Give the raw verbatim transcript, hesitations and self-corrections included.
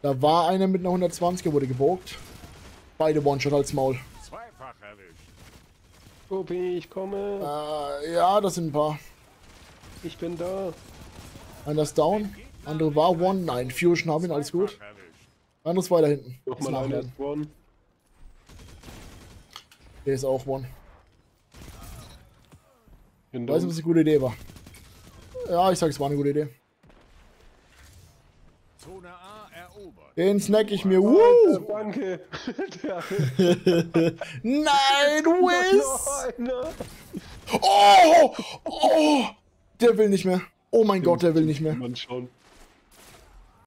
Da war einer mit einer hundertzwanziger, wurde gebogt. Beide One-Shot als Maul. Zweifach erwischt. Obi, ich komme. Äh, ja, das sind ein paar. Ich bin da. Einer ist down. Andere war One. Nein, Fusion haben ihn, alles gut. Zweifach erwischt. Anderes weiter hinten. Ist Nochmal einer nachladen. ist one. Der ist auch One. Bin Ich weiß nicht, ob es eine gute Idee war. Ja, ich sag, es war eine gute Idee. Zone A erobert. Den snack ich mir. Alter, Woo! danke. Der Nein, Wiz! noch einer. Oh! Oh! Der will nicht mehr. Oh mein Gott, der will nicht mehr. Mann, schauen.